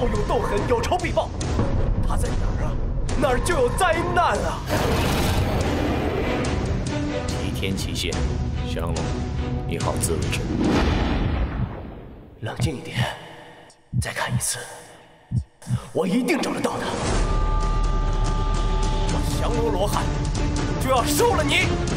斗有斗狠，有仇必报。他在哪儿啊？哪儿就有灾难啊！ 齐天齐限，降龙，你好自为之。 冷静一点，再看一次，我一定找得到他。我降龙罗汉，就要收了你！